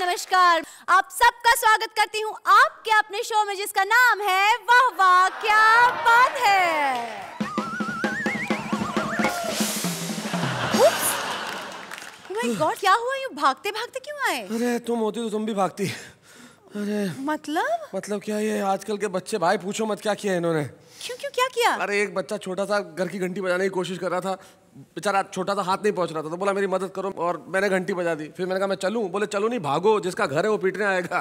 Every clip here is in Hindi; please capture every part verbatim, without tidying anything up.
नमस्कार, आप सबका स्वागत करती हूँ आपके अपने शो में जिसका नाम है वाह वाह क्या बात है। ओह गॉड, क्या हुआ? यूँ भागते भागते क्यों आए? अरे तुम होती तो तुम भी भागती। अरे मतलब मतलब क्या, ये आजकल के बच्चे भाई पूछो मत क्या किया इन्होंने। क्यों क्यों क्या किया? अरे एक बच्चा छोटा सा घर की घंटी बजाने की कोशिश कर रहा था, बेचारा छोटा सा हाथ नहीं पहुंच रहा था, तो बोला मेरी मदद करो, और मैंने घंटी बजा दी। फिर मैंने कहा मैं चलूं, बोले चलो नहीं भागो, जिसका घर है वो पीटने आएगा।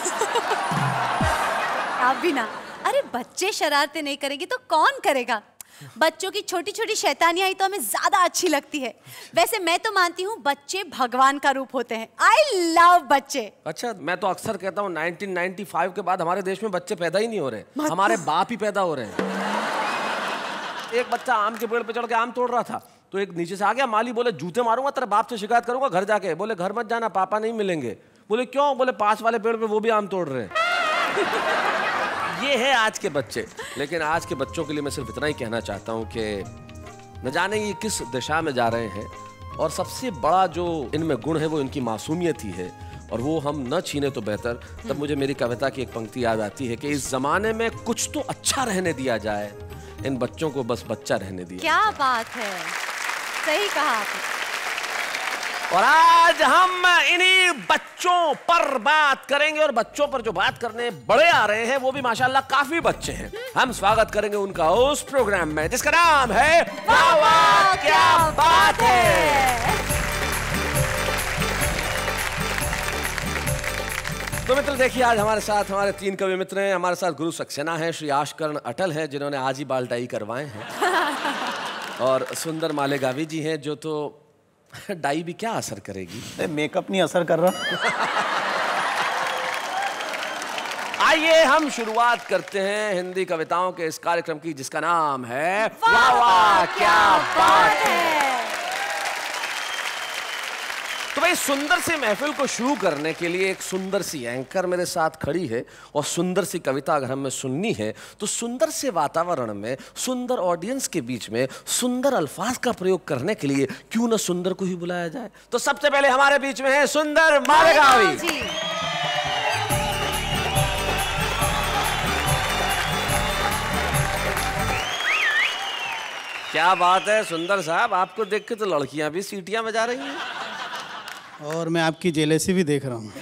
आप भी ना, अरे बच्चे शरारतें नहीं करेंगे तो कौन करेगा? बच्चों की छोटी छोटी शैतानियां ही तो हमें ज्यादा अच्छी लगती है। वैसे मैं तो मानती हूँ बच्चे भगवान का रूप होते हैं। आई लव बच्चे। अच्छा, मैं तो अक्सर कहता हूँ नाइनटीन नाइंटी फाइव के बाद हमारे देश में बच्चे पैदा ही नहीं हो रहे, हमारे बाप ही पैदा हो रहे हैं। एक बच्चा आम के पेड़ पे चढ़ के आम तोड़ रहा था, तो एक नीचे से आ गया, माली बोले जूते मारूंगा, तेरे बाप से शिकायत करूंगा घर जाके। बोले घर मत जाना, पापा नहीं मिलेंगे। बोले क्यों? बोले पास वाले पेड़ पे वो भी आम तोड़ रहे हैं। ये है आज के बच्चे। लेकिन आज के बच्चों के लिए मैं सिर्फ इतना ही कहना चाहता हूँ कि न जाने ये किस दिशा में जा रहे हैं, और सबसे बड़ा जो इनमें गुण है वो इनकी मासूमियत ही है, और वो हम न छीने तो बेहतर। तब मुझे मेरी कविता की एक पंक्ति याद आती है कि इस जमाने में कुछ तो अच्छा रहने दिया जाए, इन बच्चों को बस बच्चा रहने दिया। क्या बात है, सही कहा आपने। और आज हम इन्हीं बच्चों पर बात करेंगे, और बच्चों पर जो बात करने बड़े आ रहे हैं वो भी माशाल्लाह काफी बच्चे हैं। हम स्वागत करेंगे उनका उस प्रोग्राम में जिसका नाम है वाह वाह क्या बात है। तो मित्र देखिए, आज हमारे साथ हमारे तीन कवि मित्र हैं। हमारे साथ गुरु सक्सेना हैं, श्री आशकर्ण अटल हैं जिन्होंने आज ही बाल टाई करवाए हैं, और सुंदर मालेगावी जी हैं जो तो डाई भी क्या असर करेगी, मेकअप नहीं असर कर रहा। आइए हम शुरुआत करते हैं हिंदी कविताओं के इस कार्यक्रम की जिसका नाम है वाह वाह क्या बात है। तो भाई सुंदर सी महफिल को शुरू करने के लिए एक सुंदर सी एंकर मेरे साथ खड़ी है, और सुंदर सी कविता अगर हमें सुननी है तो सुंदर से वातावरण में, सुंदर ऑडियंस के बीच में सुंदर अल्फाज का प्रयोग करने के लिए क्यों न सुंदर को ही बुलाया जाए। तो सबसे पहले हमारे बीच में है सुंदर मालेगावी जी। क्या बात है सुंदर साहब, आपको देख के तो लड़कियां भी सीटियां बजा रही हैं, और मैं आपकी जेलेसी भी देख रहा हूँ।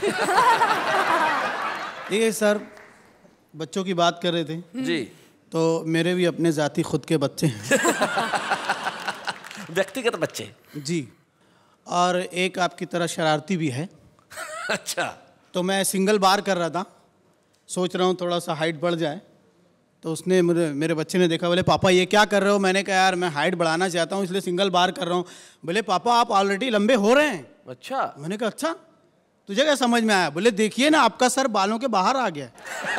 ये सर बच्चों की बात कर रहे थे जी, तो मेरे भी अपने जाति खुद के बच्चे हैं। व्यक्तिगत बच्चे जी, और एक आपकी तरह शरारती भी है। अच्छा, तो मैं सिंगल बार कर रहा था, सोच रहा हूँ थोड़ा सा हाइट बढ़ जाए, तो उसने मेरे मेरे बच्चे ने देखा, बोले पापा ये क्या कर रहे हो? मैंने कहा यार मैं हाइट बढ़ाना चाहता हूँ इसलिए सिंगल बार कर रहा हूँ। बोले पापा आप ऑलरेडी लंबे हो रहे हैं। अच्छा, मैंने कहा अच्छा तुझे क्या समझ में आया? बोले देखिए ना आपका सर बालों के बाहर आ गया।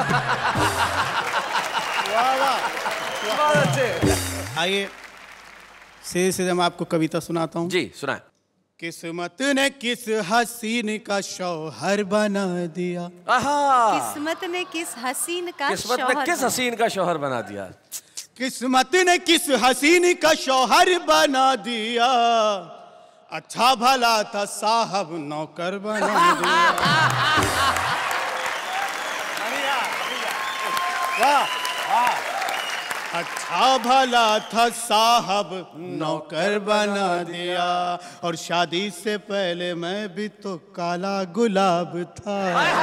वाह वाह, बहुत अच्छे। आइए सीधे सीधे मैं आपको कविता सुनाता हूँ। जी सुनाए। किस्मत ने किस हसीन का शौहर बना दिया। किस्मत ने किस हसीन का किस्मत ने किस हसीन का शौहर बना दिया। किस्मत ने किस हसीन का शौहर बना दिया, अच्छा भला था साहब नौकर बना दिया। वाह, अच्छा भला था साहब नौकर बना दिया, और शादी से पहले मैं भी तो काला गुलाब था।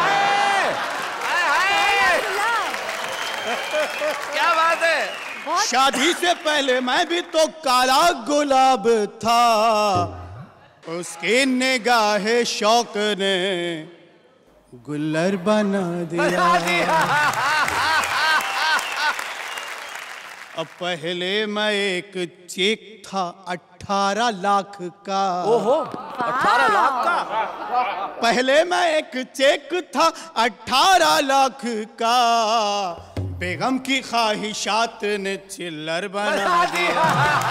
क्या बात है, शादी से पहले मैं भी तो काला गुलाब था, उसकी निगाहे शौक ने गुल्लर बना दिया। अब पहले मैं एक चेक था अठारह लाख का। ओहो, अठारह लाख का। पहले मैं एक चेक था अठारह लाख का, बेगम की ख्वाहिशात ने चिल्लर बना दिया।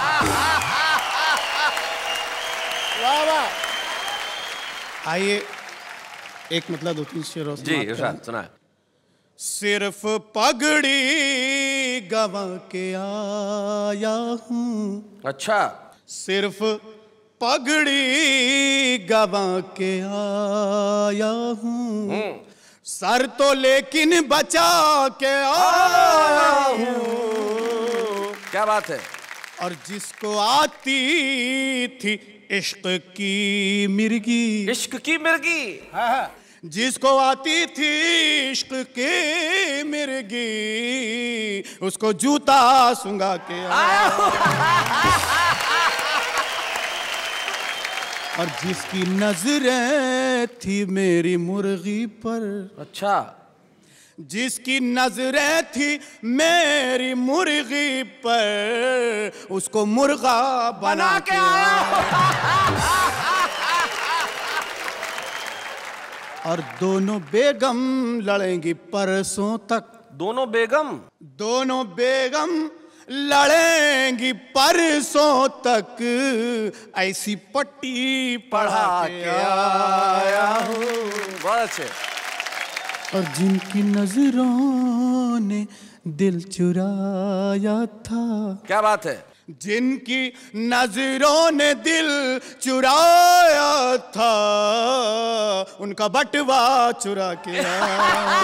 वाह वाह। आइए एक मतलब दो तीन शेरों जी इरशाद सुनाए। सिर्फ पगड़ी गवा के आया हूँ। अच्छा, सिर्फ पगड़ी गवा के आया हूँ, सर तो लेकिन बचा के आया हूँ। क्या बात है। और जिसको आती थी इश्क की मिर्गी, इश्क की मिर्गी, जिसको आती थी इश्क की मिर्गी, उसको जूता सुंगा के आया। और जिसकी नजरें थी मेरी मुर्गी पर, अच्छा, जिसकी नजरें थी मेरी मुर्गी पर, उसको मुर्गा बना के आया। और दोनों बेगम लड़ेंगी परसों तक, दोनों बेगम, दोनों बेगम लड़ेंगी परसों तक, ऐसी पट्टी पढ़ा के आया हूँ। बहुत अच्छे। और जिनकी नजरों ने दिल चुराया था, क्या बात है। जिनकी नजरों ने दिल चुराया था, उनका बटवा चुरा के आया।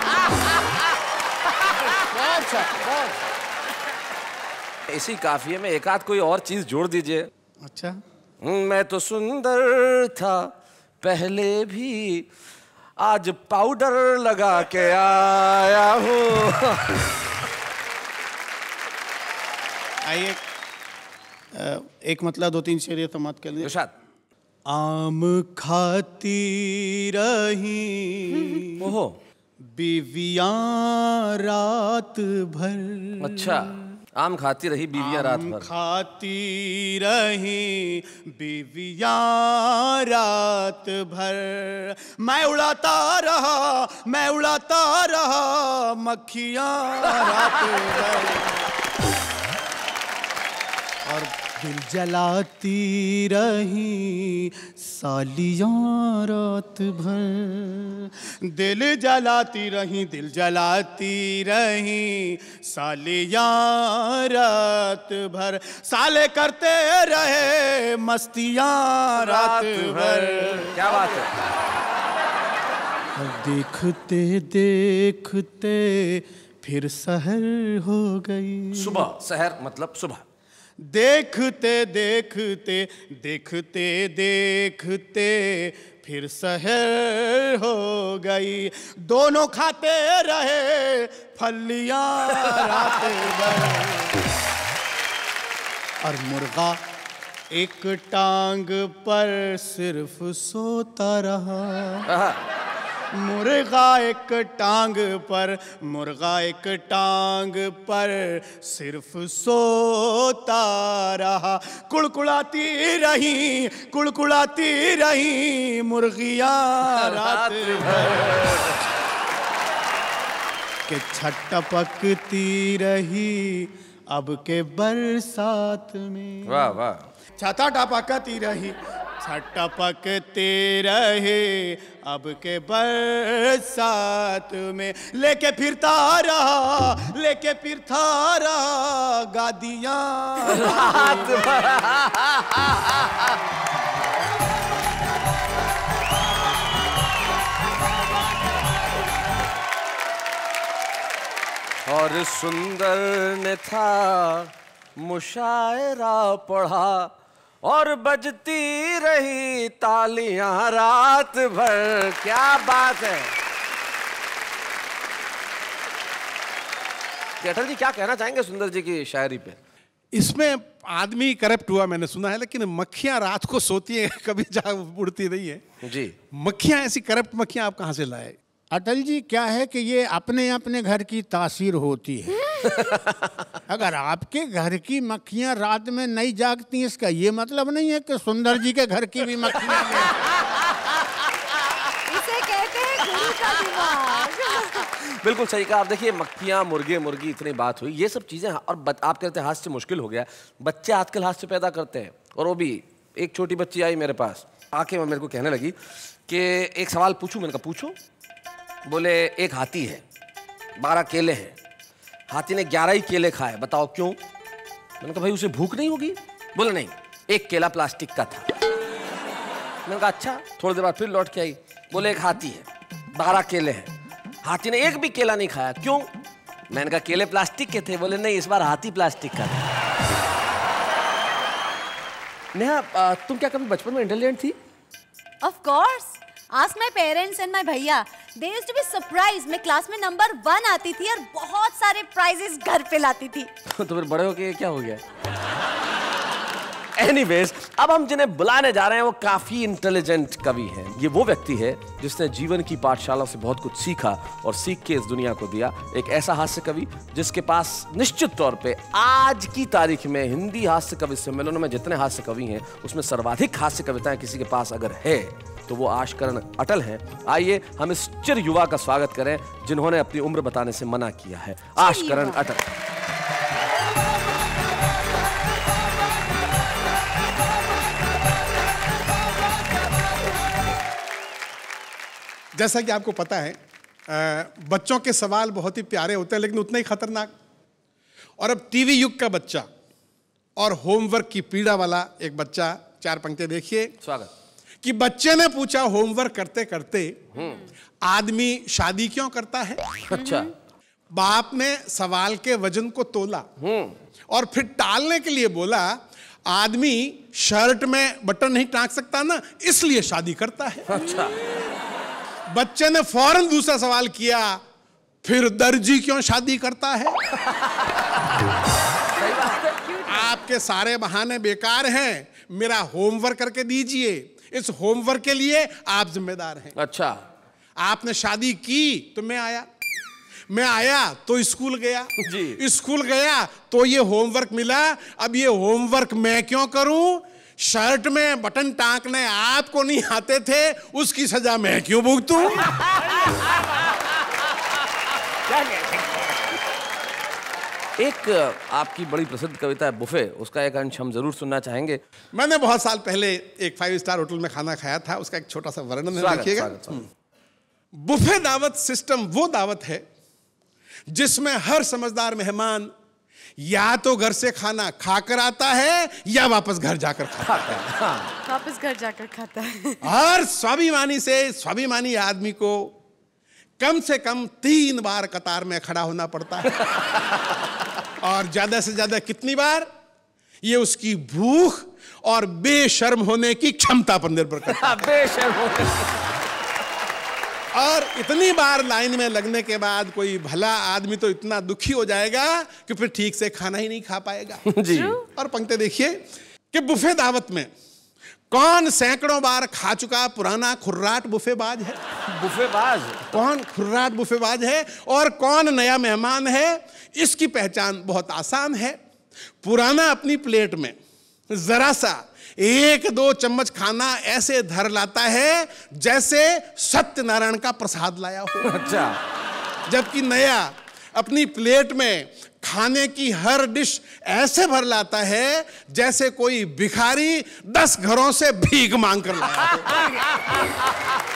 इसी काफिये में एक आध कोई और चीज जोड़ दीजिए। अच्छा। मैं तो सुंदर था पहले भी, आज पाउडर लगा के आया हूँ। आइए एक मतलब दो तीन शेर समाप्त कर लीजिए। इरशाद। आम खाती रही ओहो, बीवियां रात भर। अच्छा, आम खाती रही बीवियां रात भर। खाती रही बीवियां रात भर, मैं उड़ाता रहा मैं उड़ाता रहा मक्खियां रात भर। और दिल जलाती रही सालियां रात भर, दिल जलाती रही दिल जलाती रही सालियां रात भर, साले करते रहे मस्तियां रात भर। क्या बात है। और देखते देखते फिर सहर हो गई। सुबह, सहर मतलब सुबह। देखते देखते देखते देखते फिर सहर हो गई, दोनों खाते रहे फलियां रात भर। और मुर्गा एक टांग पर सिर्फ सोता रहा, मुर्गा एक टांग पर मुर्गा एक टांग पर सिर्फ सोता रहा, कुड़कुड़ाती रही कुड़कुड़ाती रही मुर्गियां रात भर, के छटपकती रही अब के बरसात में। वाह वाह। छता टपकती रही छटपकते रहे अब के बरसात में, लेके फिरता रहा लेके फिरता रहा गादियां रात भर। और सुंदर ने था मुशायरा पढ़ा और बजती रही तालियां रात भर। क्या बात है। अटल जी क्या कहना चाहेंगे सुंदर जी की शायरी पे? इसमें आदमी करप्ट हुआ मैंने सुना है, लेकिन मक्खियां रात को सोती हैं, कभी जा उड़ती नहीं है जी। मक्खियां, ऐसी करप्ट मक्खियां आप कहां से लाए? अटल जी क्या है कि ये अपने अपने घर की तासीर होती है। अगर आपके घर की मक्खियां रात में नहीं जागती, इसका ये मतलब नहीं है कि सुंदर जी के घर की भी मक्खियां इसे कहते हैं गुरु का दिमाग। बिल्कुल सही कहा आप। देखिए मक्खियां मुर्गे मुर्गी इतनी बात हुई, ये सब चीजें, और बत, आप कहते हैं हाथ से मुश्किल हो गया। बच्चे आजकल हाथ से पैदा करते हैं, और वो भी एक छोटी बच्ची आई मेरे पास आके वो मेरे को कहने लगी कि एक सवाल पूछूं। मैंने कहा पूछो। बोले एक हाथी है, बारह केले हैं, हाथी ने ग्यारह ही केले खाए, बताओ क्यों? मैंने कहा भाई उसे भूख नहीं होगी? बोले नहीं, एक केला प्लास्टिक का था। मैंने कहा अच्छा। थोड़ी देर बाद फिर लौट के आई, बोले एक हाथी है, बारह केले हैं। हाथी ने एक भी केला नहीं खाया। क्यों? मैंने कहा केले प्लास्टिक के थे। बोले नहीं, इस बार हाथी प्लास्टिक का था। नेहा, तुम क्या कभी बचपन में इंटेलिजेंट थी? Of course. Ask my parents and my भैया. They used to be surprised. मैं क्लास में नंबर वन आती थी और बहुत सारे प्राइजेस घर पे लाती थी। तो फिर बड़े होके क्या हो गया? Anyways, अब हम जिन्हें बुलाने जा रहे हैं वो काफी इंटेलिजेंट कवि हैं। ये वो व्यक्ति है जिसने जीवन की पाठशाला से बहुत कुछ सीखा और सीख के इस दुनिया को दिया। एक ऐसा हास्य कवि जिसके पास निश्चित तौर पे आज की तारीख में हिंदी हास्य कवि सम्मेलनों में जितने हास्य कवि हैं उसमें सर्वाधिक हास्य कविताएं किसी के पास अगर है तो वो आशकरण अटल हैं। आइए हम इस चिर युवा का स्वागत करें जिन्होंने अपनी उम्र बताने से मना किया है। आशकरण अटल। जैसा कि आपको पता है, बच्चों के सवाल बहुत ही प्यारे होते हैं लेकिन उतने ही खतरनाक। और अब टीवी युग का बच्चा और होमवर्क की पीड़ा वाला एक बच्चा, चार पंक्ति देखिए। स्वागत। कि बच्चे ने पूछा होमवर्क करते करते, आदमी शादी क्यों करता है? अच्छा। बाप ने सवाल के वजन को तोला और फिर टालने के लिए बोला, आदमी शर्ट में बटन नहीं टांग सकता ना, इसलिए शादी करता है। अच्छा। बच्चे ने फौरन दूसरा सवाल किया, फिर दर्जी क्यों शादी करता है? आपके सारे बहाने बेकार हैं, मेरा होमवर्क करके दीजिए। इस होमवर्क के लिए आप जिम्मेदार हैं। अच्छा। आपने शादी की तो मैं आया, मैं आया तो स्कूल गया जी। स्कूल गया तो ये होमवर्क मिला। अब ये होमवर्क मैं क्यों करूं? शर्ट में बटन टांकने आपको नहीं आते थे, उसकी सजा मैं क्यों भुगतूं? एक आपकी बड़ी प्रसिद्ध कविता है बुफे, उसका एक अंश हम जरूर सुनना चाहेंगे। मैंने बहुत साल पहले एक फाइव स्टार होटल में खाना खाया था, उसका एक छोटा सा वर्णन है, देखिएगा। बुफे दावत सिस्टम वो दावत है जिसमें हर समझदार मेहमान या तो घर से खाना खाकर आता है या वापस घर जाकर खाता है। वापस घर जाकर खाता है। हर स्वाभिमानी से स्वाभिमानी आदमी को कम से कम तीन बार कतार में खड़ा होना पड़ता है। और ज्यादा से ज्यादा कितनी बार, ये उसकी भूख और बेशर्म होने की क्षमता पर निर्भर करता है। बेशर्म होने। और इतनी बार लाइन में लगने के बाद कोई भला आदमी तो इतना दुखी हो जाएगा कि फिर ठीक से खाना ही नहीं खा पाएगा। जी। और पंक्ति देखिए कि बुफे दावत में कौन सैकड़ों बार खा चुका पुराना खुर्राट बुफेबाज है? बुफेबाज कौन खुर्राट बुफेबाज है और कौन नया मेहमान है? इसकी पहचान बहुत आसान है। पुराना अपनी प्लेट में जरा सा एक दो चम्मच खाना ऐसे धर लाता है जैसे सत्यनारायण का प्रसाद लाया हो। अच्छा। जबकि नया अपनी प्लेट में खाने की हर डिश ऐसे भर लाता है जैसे कोई भिखारी दस घरों से भीख मांग कर लाया हो।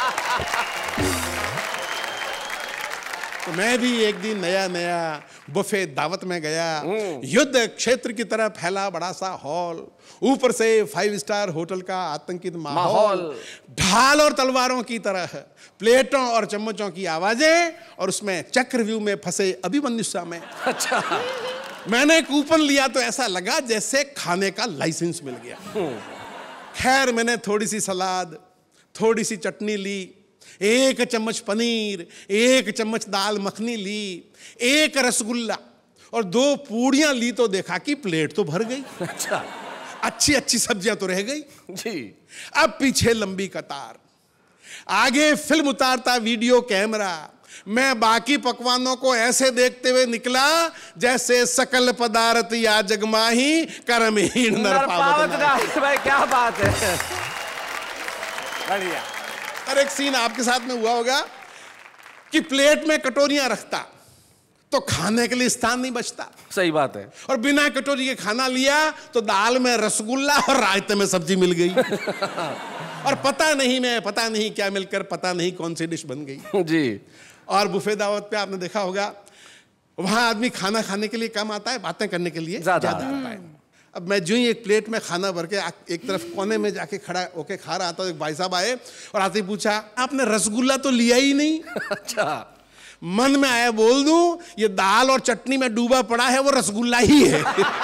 तो मैं भी एक दिन नया नया बुफे दावत में गया। युद्ध क्षेत्र की तरह फैला बड़ा सा हॉल, ऊपर से फाइव स्टार होटल का आतंकित माहौल, ढाल और तलवारों की तरह प्लेटों और चम्मचों की आवाजें और उसमें चक्रव्यूह में फंसे अभिमन्यु सामने। अच्छा। मैंने कूपन लिया तो ऐसा लगा जैसे खाने का लाइसेंस मिल गया। खैर मैंने थोड़ी सी सलाद, थोड़ी सी चटनी ली, एक चम्मच पनीर, एक चम्मच दाल मखनी ली, एक रसगुल्ला और दो पूड़ियां ली तो देखा कि प्लेट तो भर गई। अच्छा। अच्छी अच्छी सब्जियां तो रह गई। जी। अब पीछे लंबी कतार, आगे फिल्म उतारता वीडियो कैमरा। मैं बाकी पकवानों को ऐसे देखते हुए निकला जैसे सकल पदार्थ या जगमाही कर्महीन नर पावत नाहि। भाई क्या बात है। बढ़िया। और एक सीन आपके साथ में हुआ होगा कि प्लेट में कटोरियां रखता तो खाने के लिए स्थान नहीं बचता। सही बात है। और बिना कटोरी के खाना लिया तो दाल में रसगुल्ला और रायते में सब्जी मिल गई। और पता नहीं मैं पता नहीं क्या मिलकर पता नहीं कौन सी डिश बन गई। जी। और बुफे दावत पे आपने देखा होगा वहां आदमी खाना खाने के लिए कम आता है, बातें करने के लिए ज्यादा आता है। अब मैं जो ही एक प्लेट में खाना भर के एक तरफ कोने में जाके खड़ा होके खा रहा था, एक भाई साहब आए और आते ही पूछा, आपने रसगुल्ला तो लिया ही नहीं। अच्छा। मन में आया बोल दूं, ये दाल और चटनी में डूबा पड़ा है वो रसगुल्ला ही है।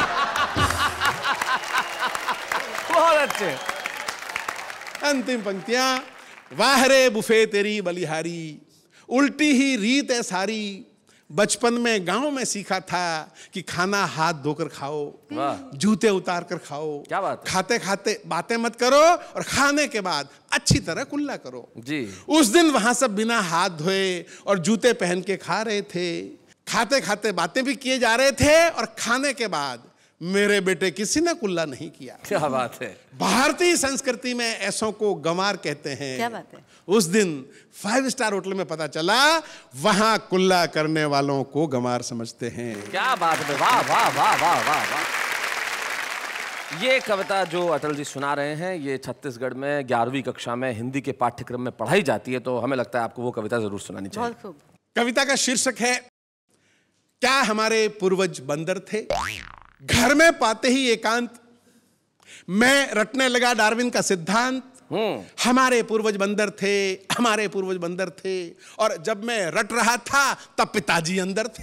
बहुत अच्छे। अंतिम पंक्तियां, वाह रे बुफे तेरी बलिहारी, उल्टी ही रीत है सारी, बचपन में गांव में सीखा था कि खाना हाथ धोकर खाओ, जूते उतार कर खाओ। क्या बात है? खाते खाते बातें मत करो और खाने के बाद अच्छी तरह कुल्ला करो। जी। उस दिन वहां सब बिना हाथ धोए और जूते पहन के खा रहे थे, खाते खाते बातें भी किए जा रहे थे और खाने के बाद मेरे बेटे किसी ने कुल्ला नहीं किया। क्या बात है। भारतीय संस्कृति में ऐसों को गंवार कहते हैं। क्या बात है। उस दिन फाइव स्टार होटल में पता चला वहां कुल्ला करने वालों को गंवार समझते हैं। क्या बात है। वाह वाह वाह वाह वाह वाह। ये कविता जो अटल जी सुना रहे हैं, ये छत्तीसगढ़ में ग्यारहवीं कक्षा में हिंदी के पाठ्यक्रम में पढ़ाई जाती है, तो हमें लगता है आपको वो कविता जरूर सुनानी चाहिए। बहुत खूब। कविता का शीर्षक है, क्या हमारे पूर्वज बंदर थे। घर में पाते ही एकांत मैं रटने लगा डार्विन का सिद्धांत। हमारे पूर्वज बंदर थे, हमारे पूर्वज बंदर थे, और जब मैं रट रहा था तब पिताजी अंदर थे।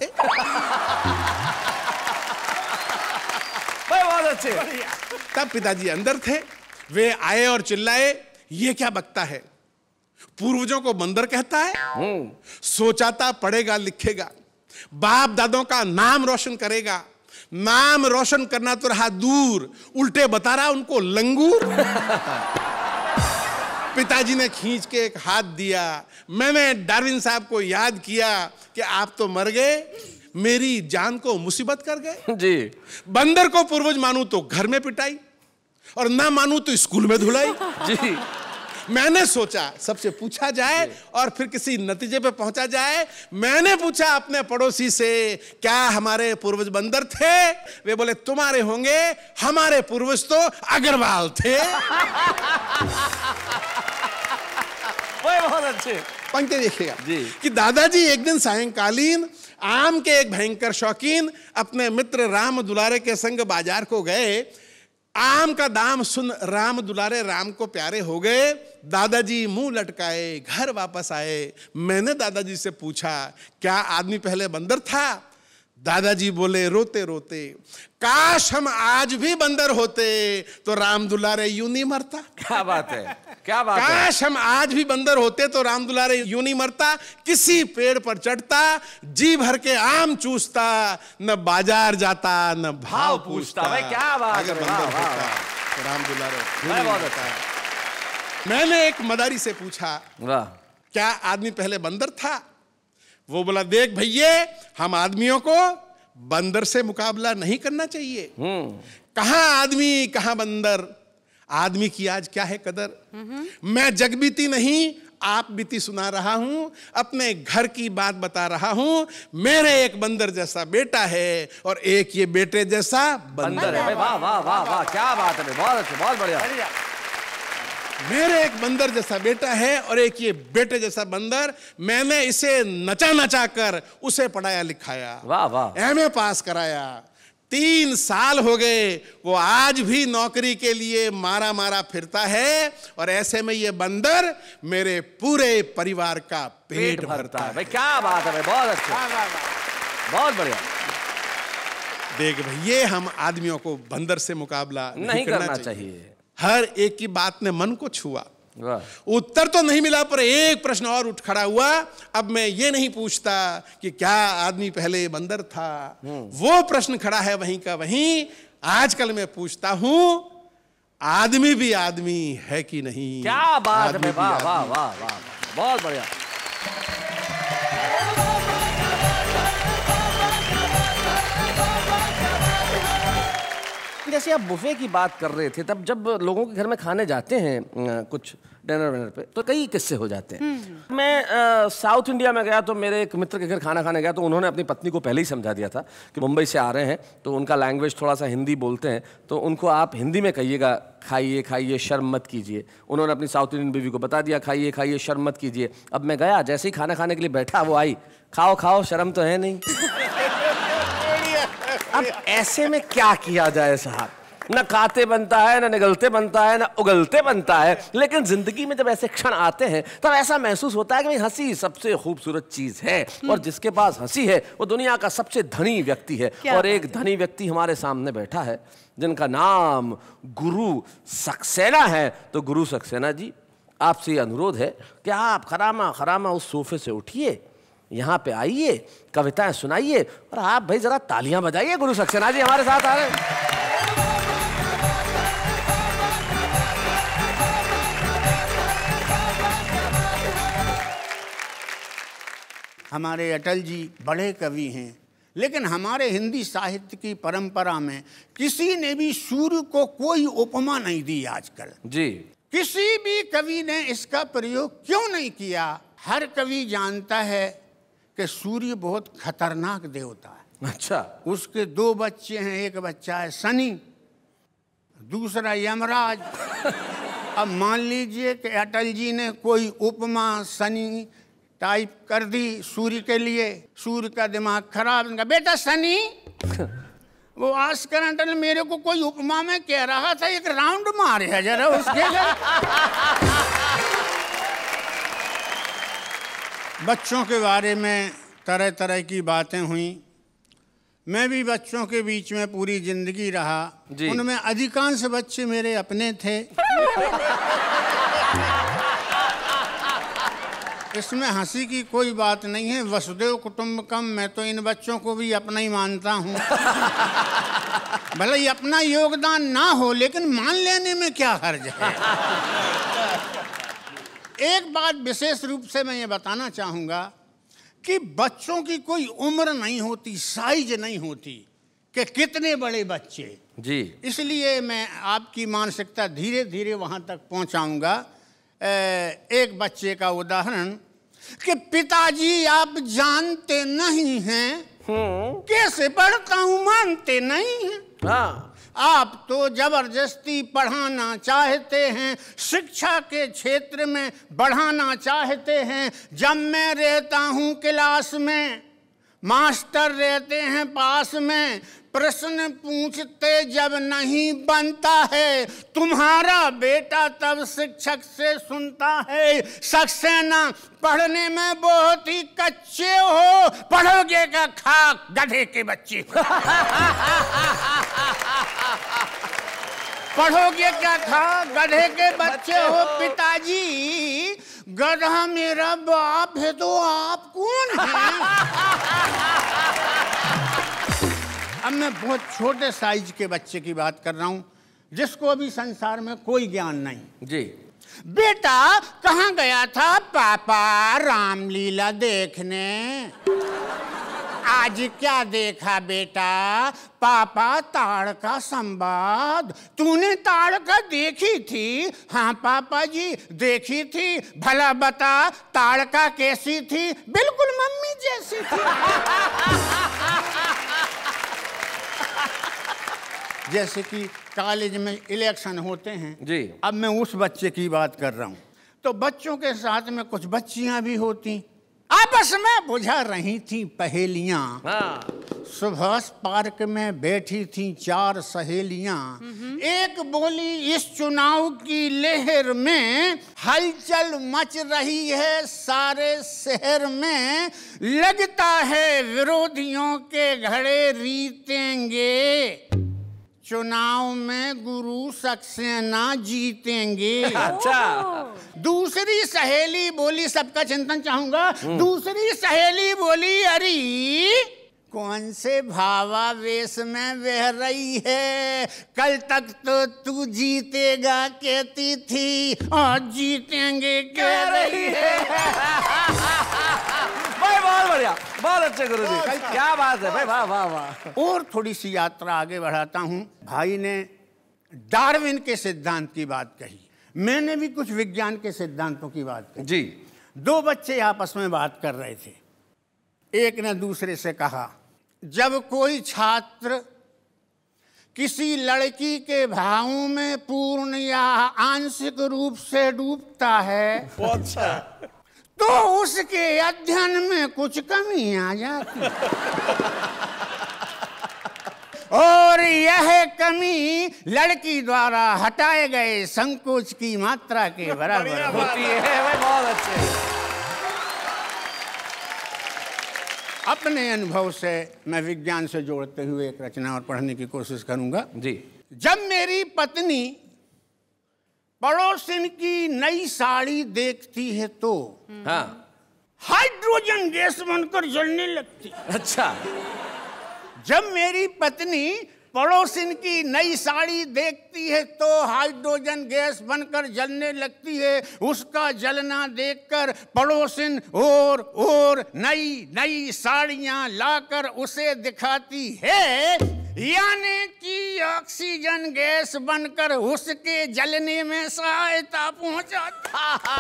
बहुत अच्छे। तब पिताजी अंदर थे, वे आए और चिल्लाए, ये क्या बकता है, पूर्वजों को बंदर कहता है। सोचाता पढ़ेगा लिखेगा, बाप दादों का नाम रोशन करेगा, नाम रोशन करना तो रहा दूर, उल्टे बता रहा उनको लंगूर। पिताजी ने खींच के एक हाथ दिया, मैंने डार्विन साहब को याद किया कि आप तो मर गए, मेरी जान को मुसीबत कर गए। जी। बंदर को पूर्वज मानूं तो घर में पिटाई, और ना मानूं तो स्कूल में धुलाई। जी। मैंने सोचा सबसे पूछा जाए और फिर किसी नतीजे पे पहुंचा जाए। मैंने पूछा अपने पड़ोसी से, क्या हमारे पूर्वज बंदर थे। वे बोले, तुम्हारे होंगे, हमारे पूर्वज तो अग्रवाल थे। बहुत अच्छे। पंक्ति देखिएगा जी। कि दादाजी एक दिन सायंकालीन आम के एक भयंकर शौकीन अपने मित्र राम दुलारे के संग बाजार को गए। आम का दाम सुन राम दुलारे राम को प्यारे हो गए। दादाजी मुंह लटकाए घर वापस आए। मैंने दादाजी से पूछा, क्या आदमी पहले बंदर था। दादाजी बोले रोते रोते, काश हम आज भी बंदर होते तो राम दुलारे यूं नहीं मरता। क्या बात है, क्या बात है। काश हम आज भी बंदर होते तो राम दुलारे यूं नहीं मरता, किसी पेड़ पर चढ़ता, जी भर के आम चूसता, न बाजार जाता न भाव पूछता। भाई क्या बात है। बंदर होता तो राम दुलारे यूं नहीं बहुत मरता। मैंने एक मदारी से पूछा, वाह, क्या आदमी पहले बंदर था। वो बोला, देख भैये, हम आदमियों को बंदर से मुकाबला नहीं करना चाहिए। कहां आदमी कहां बंदर, आदमी की आज क्या है कदर। मैं जगबीती नहीं आप बीती सुना रहा हूं, अपने घर की बात बता रहा हूं। मेरे एक बंदर जैसा बेटा है और एक ये बेटे जैसा बंदर है। वाह वाह वाह वाह, क्या बात है, बहुत अच्छे, बहुत बढ़िया। मेरे एक बंदर जैसा बेटा है और एक ये बेटे जैसा बंदर। मैंने इसे नचा नचा कर उसे पढ़ाया लिखाया, वाह वाह, एमए पास कराया। तीन साल हो गए, वो आज भी नौकरी के लिए मारा मारा फिरता है, और ऐसे में ये बंदर मेरे पूरे परिवार का पेट भरता है। भाई क्या बात है, भाई बहुत अच्छे, बहुत बढ़िया। देख भैये, हम आदमियों को बंदर से मुकाबला नहीं, नहीं करना, करना चाहिए, चाहिए। हर एक की बात ने मन को छुआ। वाह। उत्तर तो नहीं मिला, पर एक प्रश्न और उठ खड़ा हुआ। अब मैं ये नहीं पूछता कि क्या आदमी पहले बंदर था, वो प्रश्न खड़ा है वहीं का वहीं। आजकल मैं पूछता हूं, आदमी भी आदमी है कि नहीं। क्या बात आदमी है, भी वाह आदमी वाह वाह वाह, बहुत बढ़िया। जैसे आप बुफे की बात कर रहे थे, तब जब लोगों के घर में खाने जाते हैं अ, कुछ डिनर विनर पे, तो कई किस्से हो जाते हैं। मैं आ, साउथ इंडिया में गया तो मेरे एक मित्र के घर खाना खाने गया, तो उन्होंने अपनी पत्नी को पहले ही समझा दिया था कि मुंबई से आ रहे हैं तो उनका लैंग्वेज थोड़ा सा हिंदी बोलते हैं, तो उनको आप हिंदी में कहिएगा, खाइए खाइए शर्म मत कीजिए। उन्होंने अपनी साउथ इंडियन बीवी को बता दिया, खाइए खाइए शर्म मत कीजिए। अब मैं गया, जैसे ही खाना खाने के लिए बैठा, वो आई, खाओ खाओ शर्म तो है नहीं। अब ऐसे में क्या किया जाए साहब, न खाते बनता है, न निगलते बनता है, न उगलते बनता है, लेकिन जिंदगी में जब ऐसे क्षण आते हैं तब ऐसा महसूस होता है कि भाई हंसी सबसे खूबसूरत चीज है और जिसके पास हंसी है वो दुनिया का सबसे धनी व्यक्ति है। और एक धनी व्यक्ति हमारे सामने बैठा है जिनका नाम गुरु सक्सेना है। तो गुरु सक्सेना जी, आपसे ये अनुरोध है कि आप खरामा खरामा उस सोफे से उठिए, यहाँ पे आइए, कविताएं सुनाइए और आप भाई जरा तालियां बजाइए। गुरु सक्सेना जी हमारे साथ आ रहे हैं। हमारे अटल जी बड़े कवि हैं, लेकिन हमारे हिंदी साहित्य की परंपरा में किसी ने भी सूर्य को कोई उपमा नहीं दी आजकल जी। किसी भी कवि ने इसका प्रयोग क्यों नहीं किया? हर कवि जानता है कि सूर्य बहुत खतरनाक देवता है। अच्छा। उसके दो बच्चे हैं, एक बच्चा है शनि, दूसरा यमराज। अब मान लीजिए कि अटल जी ने कोई उपमा शनि टाइप कर दी सूर्य के लिए, सूर्य का दिमाग खराब, बेटा शनि वो आस्कर अटल मेरे को कोई उपमा में कह रहा था, एक राउंड मारे है जरा उसके लिए। बच्चों के बारे में तरह तरह की बातें हुई। मैं भी बच्चों के बीच में पूरी जिंदगी रहा, उनमें अधिकांश बच्चे मेरे अपने थे। इसमें हंसी की कोई बात नहीं है, वसुदेव कुटुंबकम, मैं तो इन बच्चों को भी अपना ही मानता हूँ। भले ही अपना योगदान ना हो लेकिन मान लेने में क्या हर्ज है। एक बात विशेष रूप से मैं ये बताना चाहूँगा कि बच्चों की कोई उम्र नहीं होती, साइज नहीं होती कि कितने बड़े बच्चे जी। इसलिए मैं आपकी मानसिकता धीरे धीरे वहाँ तक पहुँचाऊँगा। एक बच्चे का उदाहरण कि पिताजी आप जानते नहीं हैं कैसे पढ़ता हूँ, मानते नहीं हैं। हाँ। आप तो जबरदस्ती पढ़ाना चाहते हैं, शिक्षा के क्षेत्र में बढ़ाना चाहते हैं। जब मैं रहता हूँ क्लास में, मास्टर रहते हैं पास में, प्रश्न पूछते जब नहीं बनता है, तुम्हारा बेटा तब शिक्षक से सुनता है, सक्सेना पढ़ने में बहुत ही कच्चे हो, पढ़ोगे का खाक गधे के बच्चे। पढ़ोगे क्या खाक गधे के बच्चे हो। पिताजी गधा मेरा बाप है तो आप कौन हैं? अब मैं बहुत छोटे साइज के बच्चे की बात कर रहा हूं जिसको अभी संसार में कोई ज्ञान नहीं। जी। बेटा कहाँ गया था? पापा रामलीला देखने। आज क्या देखा बेटा? पापा ताड़का संवाद। तूने ताड़का देखी थी? हाँ पापा जी देखी थी। भला बता ताड़का कैसी थी? बिल्कुल मम्मी जैसी थी। जैसे कि कॉलेज में इलेक्शन होते हैं जी। अब मैं उस बच्चे की बात कर रहा हूँ। तो बच्चों के साथ में कुछ बच्चियां भी होती, आपस में बुझा रही थी पहेलियां। हाँ। सुभाष पार्क में बैठी थी चार सहेलियां। एक बोली इस चुनाव की लहर में हलचल मच रही है सारे शहर में, लगता है विरोधियों के घड़े रीतेंगे, चुनाव में गुरु सक्सेना जीतेंगे। अच्छा। दूसरी सहेली बोली, सबका चिंतन चाहूंगा। दूसरी सहेली बोली अरे कौन से भावावेश में बह रही है, कल तक तो तू जीतेगा कहती थी, आज जीतेंगे कह रही है। भाई बहुत बढ़िया, बहुत अच्छे गुरुजी, क्या बात है भाई, वाह वाह वाह। और थोड़ी सी यात्रा आगे बढ़ाता हूं। भाई ने डार्विन के सिद्धांत की बात कही, मैंने भी कुछ विज्ञान के सिद्धांतों की बात कही जी। दो बच्चे आपस में बात कर रहे थे। एक ने दूसरे से कहा, जब कोई छात्र किसी लड़की के भावों में पूर्ण या आंशिक रूप से डूबता है तो उसके अध्ययन में कुछ कमी आ जाती। और यह कमी लड़की द्वारा हटाए गए संकोच की मात्रा के बराबर होती है। भाई बहुत अच्छे। अपने अनुभव से मैं विज्ञान से जोड़ते हुए एक रचना और पढ़ने की कोशिश करूंगा जी। जब मेरी पत्नी पड़ोसिन की नई साड़ी देखती है तो हाँ हाइड्रोजन गैस बनकर जलने लगती। अच्छा। जब मेरी पत्नी पड़ोसिन की नई साड़ी देखती है तो हाइड्रोजन गैस बनकर जलने लगती है। उसका जलना देखकर पड़ोसिन और और नई नई साड़ियां लाकर उसे दिखाती है, यानी कि ऑक्सीजन गैस बनकर उसके जलने में सहायता पहुंचाती।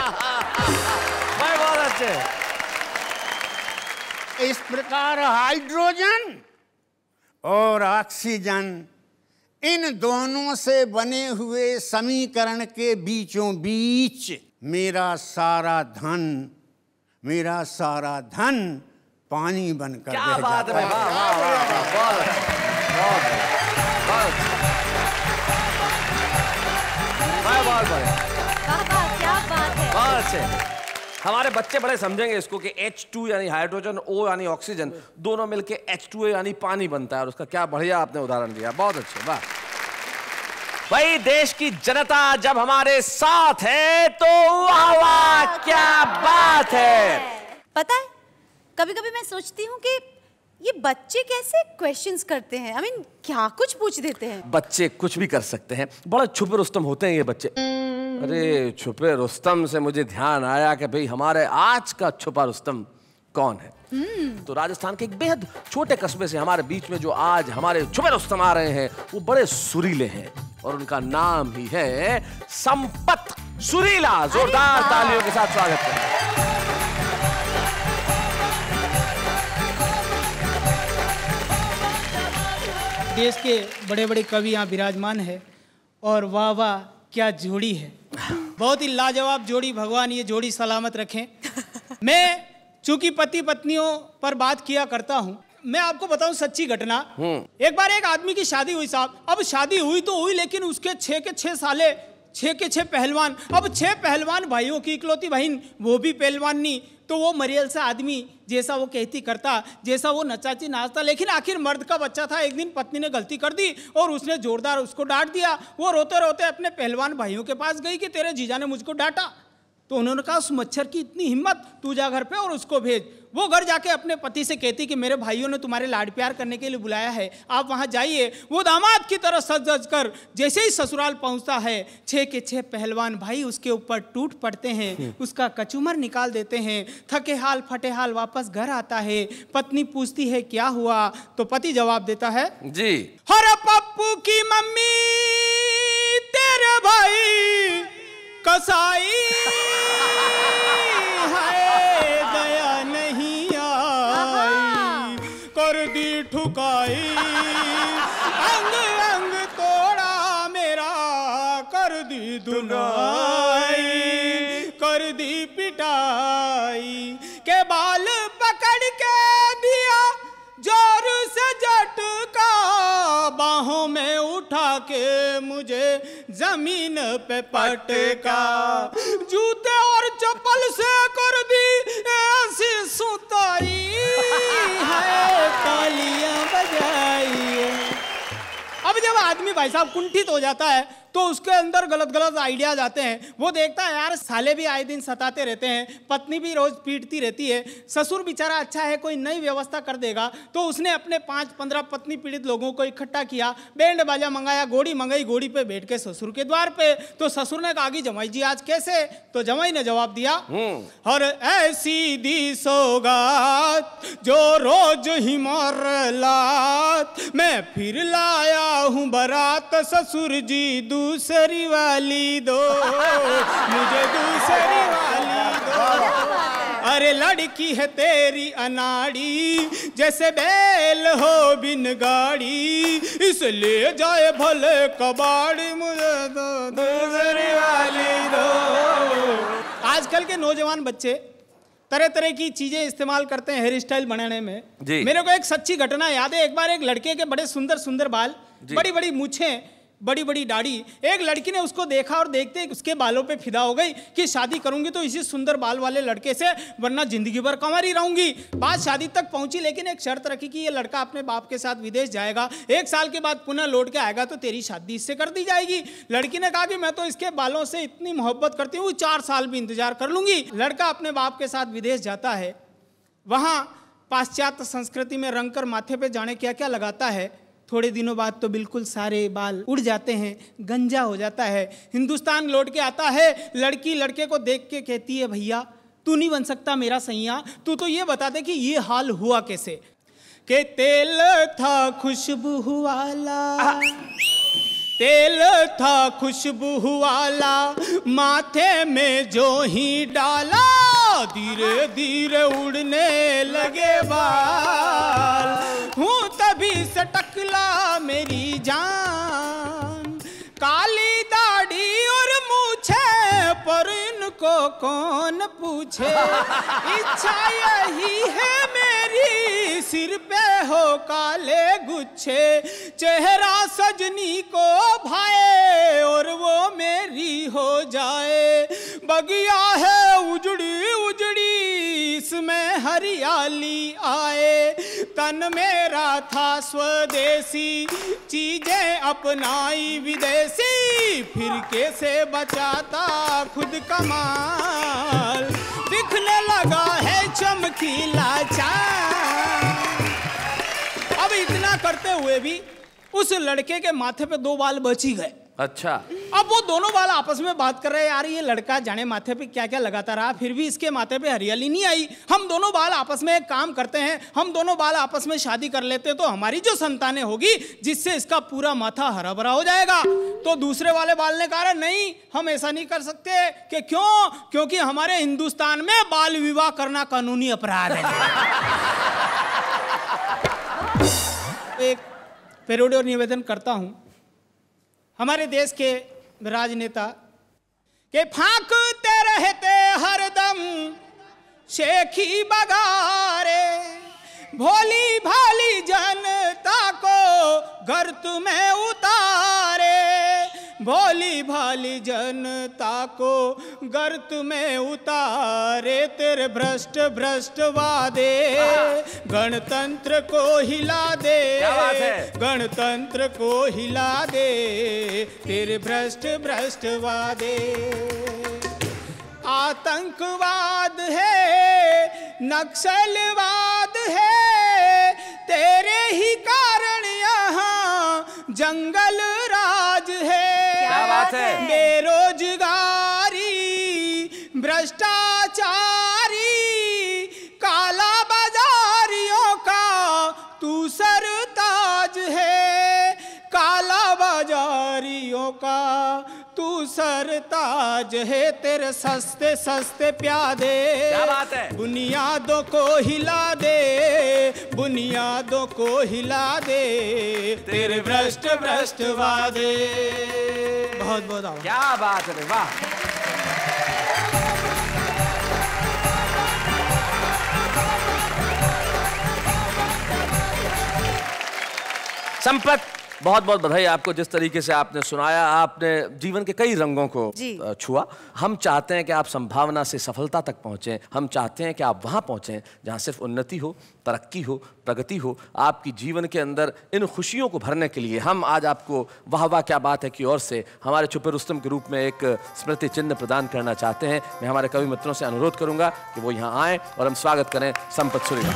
भाई बहुत अच्छे। इस प्रकार हाइड्रोजन और ऑक्सीजन इन दोनों से बने हुए समीकरण के बीचों बीच मेरा सारा धन मेरा सारा धन पानी बनकर क्या रह बात है जाता भाई, वाह वाह वाह वाह, बहुत बहुत बहुत भाई बहुत बढ़िया, वाह वाह क्या बात है। बहुत अच्छे। हमारे बच्चे बड़े समझेंगे इसको कि एच टू यानी हाइड्रोजन, O यानी ऑक्सीजन, दोनों मिलके एच टू ओ यानी पानी बनता है और उसका क्या बढ़िया आपने उदाहरण दिया। बहुत अच्छे, वाह। भाई देश की जनता जब हमारे साथ है तो वाह वाह क्या बात है। पता है कभी कभी मैं सोचती हूँ कि ये बच्चे कैसे क्वेश्चंस करते हैं। आई मीन क्या कुछ पूछ देते हैं। बच्चे कुछ भी कर सकते हैं, बड़े छुपे रुस्तम होते हैं ये बच्चे। अरे छुपे रुस्तम से मुझे ध्यान आया कि भाई हमारे आज का छुपा रुस्तम कौन है। तो राजस्थान के एक बेहद छोटे कस्बे से हमारे बीच में जो आज हमारे छुपे रुस्तम आ रहे हैं वो बड़े सुरीले हैं और उनका नाम ही है संपत सुरीला। जोरदार तालियों के साथ स्वागत करें। देश के बड़े बड़े कवि यहाँ विराजमान है और वाह वाह क्या जोड़ी है। बहुत ही लाजवाब जोड़ी, भगवान ये जोड़ी सलामत रखें। मैं चूंकि पति पत्नियों पर बात किया करता हूँ, मैं आपको बताऊं सच्ची घटना। एक बार एक आदमी की शादी हुई साहब। अब शादी हुई तो हुई लेकिन उसके छह के छह साले छह के छह पहलवान। अब छह पहलवान भाइयों की इकलौती बहन वो भी पहलवान नहीं, तो वो मरियल सा आदमी जैसा वो कहती करता, जैसा वो नचाची नाचता। लेकिन आखिर मर्द का बच्चा था। एक दिन पत्नी ने गलती कर दी और उसने जोरदार उसको डांट दिया। वो रोते रोते अपने पहलवान भाइयों के पास गई कि तेरे जीजा ने मुझको डांटा। तो उन्होंने कहा उस मच्छर की इतनी हिम्मत, तू जा घर पे और उसको भेज। वो घर जाके अपने पति से कहती कि मेरे भाइयों ने तुम्हारे लाड प्यार करने के लिए बुलाया है, आप वहां जाइए। वो दामाद की तरह सज सज कर जैसे ही ससुराल पहुंचता है, छह के छह पहलवान भाई उसके ऊपर टूट पड़ते हैं, उसका कचूमर निकाल देते हैं। थके हाल फटे हाल वापस घर आता है। पत्नी पूछती है क्या हुआ, तो पति जवाब देता है जी, हरे पप्पू की मम्मी तेरे भाई कसाई है, दया नहीं आई कर दी ठुकाई, अंग अंग तोड़ा मेरा कर दी धुनाई, कर दी पिटाई के बाल पकड़ के दिया जोर से झटका, बाहों में उठा के मुझे जमीन पे पटका, जूते और चप्पल से कर दी ऐसी सुताई है, तालियां बजाई। अब जब आदमी भाई साहब कुंठित हो जाता है तो उसके अंदर गलत गलत आइडियाज आते हैं। वो देखता है यार साले भी आए दिन सताते रहते हैं, पत्नी भी रोज पीटती रहती है, ससुर बेचारा अच्छा है कोई नई व्यवस्था कर देगा। तो उसने अपने पांच पंद्रह पत्नी पीड़ित लोगों को इकट्ठा किया, बैंड बाजा मंगाया, घोड़ी मंगाई, घोड़ी पे बैठ के ससुर के द्वार पे। तो ससुर ने कहा कि जमाई जी आज कैसे, तो जमाई ने जवाब दिया और ऐसी दी सौगात जो रोज ही मार लात, मैं फिर लाया हूँ बारात, ससुर जी दूसरी वाली दो, मुझे दूसरी वाली दो। अरे लड़की है तेरी अनाड़ी, जैसे बैल हो बिन गाड़ी, इसलिए जाए भले कबाड़ी, मुझे दो दूसरी वाली दो। आजकल के नौजवान बच्चे तरह तरह की चीजें इस्तेमाल करते हैं हेयर स्टाइल बनाने में। जी। मेरे को एक सच्ची घटना याद है। एक बार एक लड़के के बड़े सुंदर सुंदर बाल, बड़ी बड़ी मूछें, बड़ी बड़ी दाढ़ी। एक लड़की ने उसको देखा और देखते ही उसके बालों पे फिदा हो गई कि शादी करूंगी तो इसी सुंदर बाल वाले लड़के से, वरना जिंदगी भर कंवार ही रहूंगी। बात शादी तक पहुंची, लेकिन एक शर्त रखी कि ये लड़का अपने बाप के साथ विदेश जाएगा, एक साल के बाद पुनः लौट के आएगा तो तेरी शादी इससे कर दी जाएगी। लड़की ने कहा कि मैं तो इसके बालों से इतनी मोहब्बत करती हूँ, चार साल भी इंतजार कर लूंगी। लड़का अपने बाप के साथ विदेश जाता है, वहां पाश्चात्य संस्कृति में रंग कर माथे पे जाने क्या क्या लगाता है। थोड़े दिनों बाद तो बिल्कुल सारे बाल उड़ जाते हैं, गंजा हो जाता है। हिंदुस्तान लौट के आता है, लड़की लड़के को देख के कहती है, भैया तू नहीं बन सकता मेरा सैया, तू तो ये बता दे कि ये हाल हुआ कैसे। के तेल था खुशबू वाला, तेल था खुशबू वाला, माथे में जो ही डाला, धीरे धीरे उड़ने लगे बाल। हूँ तभी से टकला मेरी जान, काली दाढ़ी और मूछे, पर इनको कौन पूछे। इच्छा यही है मेरी, सिर पे हो काले गुच्छे, चेहरा सजनी को भाए और वो मेरी हो जाए। बगिया है उजड़ी उजड़ी, इसमें हरियाली आए। तन मेरा था स्वदेशी, चीजें अपनाई विदेशी, फिर कैसे बचाता खुद कमाल, दिखने लगा है चमकीला चांद। अब इतना करते हुए भी उस लड़के के माथे पे दो बाल बच ही गए। अच्छा। अब वो दोनों बाल आपस में बात कर रहे हैं, यार ये लड़का जाने माथे पे क्या क्या लगाता रहा, फिर भी इसके माथे पे हरियाली नहीं आई। हम दोनों बाल आपस में एक काम करते हैं, हम दोनों बाल आपस में शादी कर लेते हैं तो हमारी जो संतानें होगी, जिससे इसका पूरा माथा हरा भरा हो जाएगा। तो दूसरे वाले बाल ने कहा, नहीं हम ऐसा नहीं कर सकते। कि क्यों? क्योंकि हमारे हिंदुस्तान में बाल विवाह करना कानूनी अपराध है। एक पैरोडी और निवेदन करता हूं, हमारे देश के राजनेता के फांकते रहते हरदम शेखी बगारे, भोली भाली जनता को गर्त में उतारे, भोली भाली जनता को गर्त में उतारे। तेरे भ्रष्ट भ्रष्ट वादे गणतंत्र को हिला दे, गणतंत्र को हिला दे, तेरे भ्रष्ट भ्रष्ट वादे। आतंकवाद है, नक्सलवाद है, तेरे ही कारण यहाँ जंगल राज है। क्या बात है? बेरोजगारी, भ्रष्टाचारी, काला बाजारियों का तू सरताज है, काला बाजारियों का तू सरताज है। तेरे सस्ते सस्ते प्यादे, क्या बात है? बुनियादों को हिला दे, बुनियादों को हिला दे, तेरे भ्रष्ट भ्रष्ट वादे। बहुत बहुत आभार। क्या बात है, वाह। संपत, बहुत बहुत बधाई आपको। जिस तरीके से आपने सुनाया, आपने जीवन के कई रंगों को छुआ। हम चाहते हैं कि आप संभावना से सफलता तक पहुंचें। हम चाहते हैं कि आप वहां पहुंचें जहां सिर्फ उन्नति हो, तरक्की हो, प्रगति हो। आपकी जीवन के अंदर इन खुशियों को भरने के लिए हम आज आपको वाह वाह क्या बात है की ओर से हमारे छुपे रुस्तम के रूप में एक स्मृति चिन्ह प्रदान करना चाहते हैं। मैं हमारे कवि मित्रों से अनुरोध करूंगा कि वो यहाँ आएँ और हम स्वागत करें संपत सूरीवाल।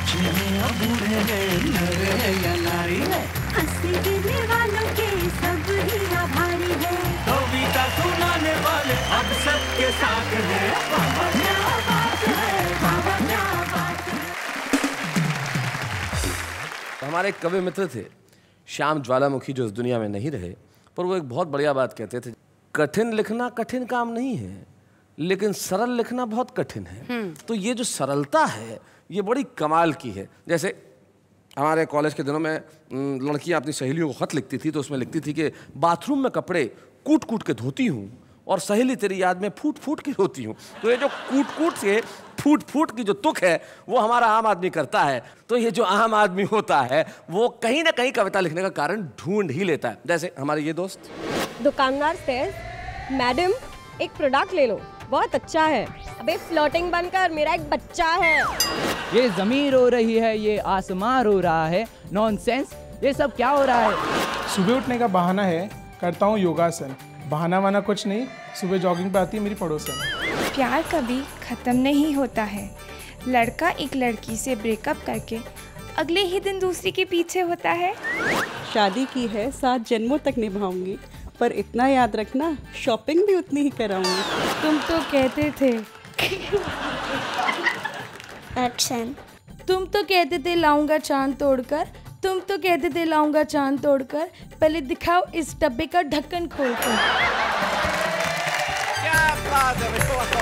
हमारे एक कवि मित्र थे श्याम ज्वालामुखी, जो इस दुनिया में नहीं रहे, पर वो एक बहुत बढ़िया बात कहते थे, कठिन लिखना कठिन काम नहीं है, लेकिन सरल लिखना बहुत कठिन है। तो ये जो सरलता है ये बड़ी कमाल की है। जैसे हमारे कॉलेज के दिनों में लड़कियां अपनी सहेलियों को खत लिखती थी, तो उसमें लिखती थी कि बाथरूम में कपड़े कूट कूट के धोती हूँ और सहेली तेरी याद में फूट फूट की रोती हूँ। तो ये जो कूट कूट से फूट फूट की जो तुक है वो हमारा आम आदमी करता है। तो ये जो आम आदमी होता है वो कहीं ना कहीं कविता लिखने का कारण ढूंढ ही लेता है। जैसे हमारे ये दोस्त। दुकानदार से मैडम एक प्रोडक्ट ले लो, बहुत अच्छा है। अबे फ्लोटिंग बनकर मेरा एक बच्चा है। ये जमीन रो रही है, ये आसमां रो रहा है, नॉनसेंस, ये सब क्या हो रहा है? सुबह उठने का बहाना है, करता हूँ योगासन। बहाना वाना कुछ नहीं, सुबह जॉगिंग पे आती है मेरी पड़ोसन। प्यार कभी ख़त्म नहीं होता है। लड़का एक लड़की से ब्रेकअप करके अगले ही दिन दूसरी के पीछे होता है। शादी की है, सात जन्मों तक निभाऊंगी, पर इतना याद रखना शॉपिंग भी उतनी ही कराऊंगी। तुम तो कहते थे एक्शन। तुम तो कहते थे लाऊंगा चांद तोड़कर, तुम तो कहते थे लाऊंगा चांद तोड़कर, पहले दिखाओ इस डब्बे का ढक्कन खोलकर। क्या बात है,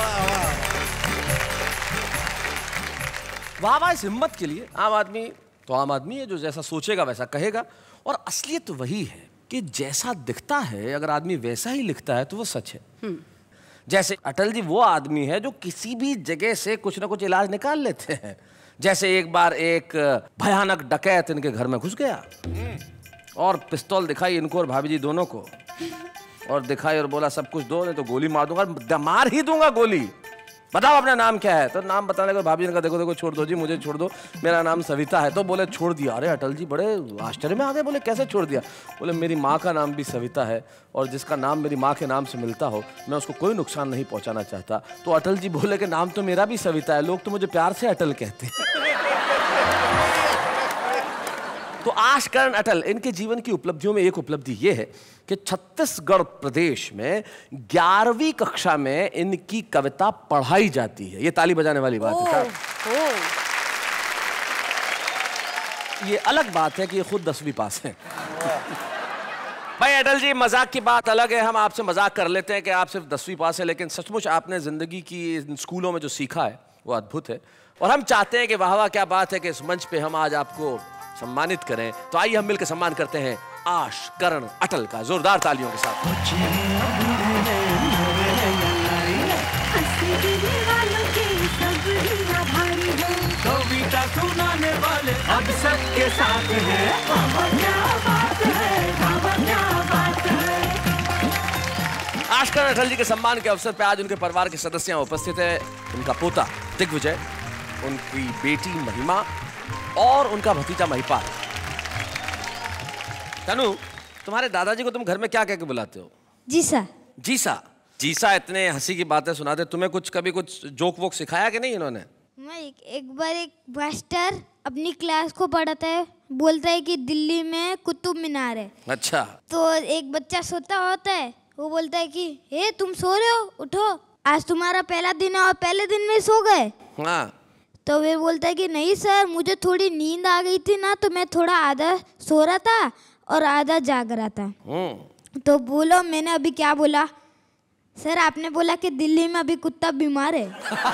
वाह वाह इस हिम्मत के लिए। आम आदमी तो आम आदमी है, जो जैसा सोचेगा वैसा कहेगा। और असलियत तो वही है कि जैसा दिखता है अगर आदमी वैसा ही लिखता है तो वो सच है। जैसे अटल जी वो आदमी है जो किसी भी जगह से कुछ ना कुछ इलाज निकाल लेते हैं। जैसे एक बार एक भयानक डकैत इनके घर में घुस गया और पिस्तौल दिखाई इनको और भाभी जी दोनों को, और दिखाई और बोला सब कुछ दो नहीं तो गोली मार दूंगा, मार ही दूंगा गोली, बताओ अपना नाम क्या है। तो नाम बताने के भाभी ने कहा देखो देखो छोड़ दो जी, मुझे छोड़ दो, मेरा नाम सविता है। तो बोले छोड़ दिया। अरे अटल जी बड़े आश्चर्य में आ गए, बोले कैसे छोड़ दिया? बोले मेरी माँ का नाम भी सविता है और जिसका नाम मेरी माँ के नाम से मिलता हो मैं उसको कोई नुकसान नहीं पहुँचाना चाहता। तो अटल जी बोले कि नाम तो मेरा भी सविता है, लोग तो मुझे प्यार से अटल कहते हैं। तो आशकरण अटल, इनके जीवन की उपलब्धियों में एक उपलब्धि ये है कि छत्तीसगढ़ प्रदेश में ग्यारहवीं कक्षा में इनकी कविता पढ़ाई जाती है। ये ताली बजाने वाली बात है साहब। ये अलग बात है कि ये खुद दसवीं पास है। भाई अटल जी मजाक की बात अलग है, हम आपसे मजाक कर लेते हैं कि आप सिर्फ दसवीं पास है, लेकिन सचमुच आपने जिंदगी की स्कूलों में जो सीखा है वो अद्भुत है। और हम चाहते हैं कि वाह वाह क्या बात है कि इस मंच पे हम आज आपको सम्मानित करें। तो आइए हम मिलकर सम्मान करते हैं आशकरण अटल का जोरदार तालियों के साथ। कविता सुनाने वाले अब सबके साथ हैं। आशकरण अटल जी के सम्मान के अवसर पर आज उनके परिवार के सदस्य उपस्थित हैं। उनका पोता दिग्विजय, उनकी बेटी महिमा और उनका भतीजा महिपाल। तनु, तुम्हारे दादाजी को तुम घर में क्या कह के बुलाते हो? जीसा। जीसा। जीसा इतने हंसी की बातें सुनाते, तुम्हें कुछ कभी कुछ जोक वोक सिखाया कि नहीं इन्होंने? मैं एक, एक बार एक मास्टर अपनी क्लास को पढ़ाता है, बोलता है कि दिल्ली में कुतुब मीनार है। अच्छा। तो एक बच्चा सोता होता है, वो बोलता है कि हे तुम सो रहे हो, उठो, आज तुम्हारा पहला दिन है और पहले दिन में सो गए। हाँ। तो वे बोलता है कि नहीं सर, मुझे थोड़ी नींद आ गई थी ना, तो मैं थोड़ा आधा सो रहा था और आधा जाग रहा था। तो बोलो मैंने अभी क्या बोला? सर आपने बोला कि दिल्ली में अभी कुत्ता बीमार है।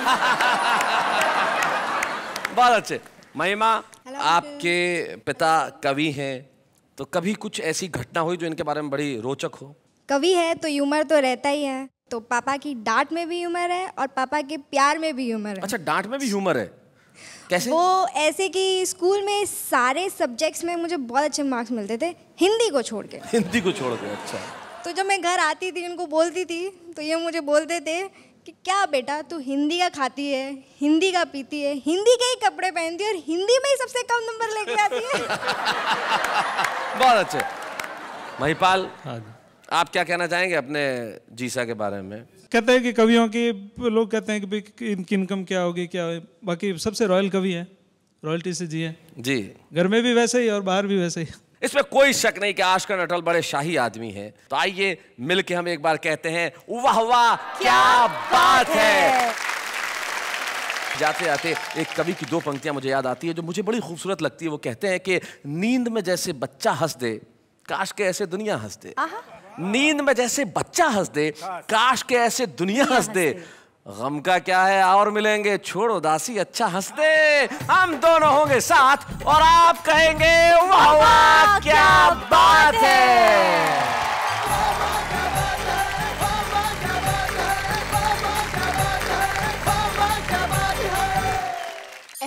बहुत अच्छे। महिमा, आपके पिता कवि हैं, तो कभी कुछ ऐसी घटना हुई जो इनके बारे में बड़ी रोचक हो? कवि है तो ह्यूमर तो रहता ही है। तो पापा की डांट में भी ह्यूमर है और पापा के प्यार में भी ह्यूमर है। अच्छा, डांट में भी ह्यूमर है? कैसे? वो ऐसे कि स्कूल में सारे सब्जेक्ट्स में मुझे बहुत अच्छे मार्क्स मिलते थे, हिंदी को छोड़ के। हिंदी को छोड़ के? अच्छा। तो जब मैं घर आती थी उनको बोलती थी तो ये मुझे बोलते थे कि क्या बेटा तू हिंदी का खाती है, हिंदी का पीती है, हिंदी के ही कपड़े पहनती है और हिंदी में ही सबसे कम नंबर लेके आती है। बहुत अच्छे। महिपाल, आप क्या कहना चाहेंगे अपने जीसा के बारे में? कहते हैं कि कवियों की, लोग कहते हैं कि इनकी इनकम क्या होगी क्या है, बाकी सबसे रॉयल कवि है, रॉयल्टी से जिए जी, घर में भी वैसे ही और बाहर भी वैसे ही। इसमें कोई शक नहीं कि आशकरण अटल बड़े शाही आदमी हैं। तो आइए मिलके हम एक बार कहते हैं वाह वाह क्या बात है। जाते जाते एक कवि की दो पंक्तियां मुझे याद आती है जो मुझे बड़ी खूबसूरत लगती है। वो कहते हैं कि नींद में जैसे बच्चा हंस दे, काश के ऐसे दुनिया हंस दे। नींद में जैसे बच्चा हंस दे, काश के ऐसे दुनिया हंस दे। गम का क्या है और मिलेंगे, छोड़ उदासी अच्छा हंस दे। हम दोनों होंगे साथ और आप कहेंगे वाह वाह क्या बात है।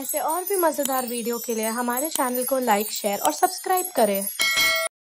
ऐसे और भी मज़ेदार वीडियो के लिए हमारे चैनल को लाइक, शेयर और सब्सक्राइब करें।